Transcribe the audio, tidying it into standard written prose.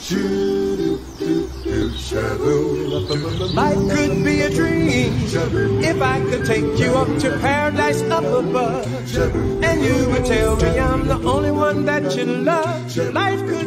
Life could be a dream if I could take you up to paradise up above, and you would tell me I'm the only one that you love. Life could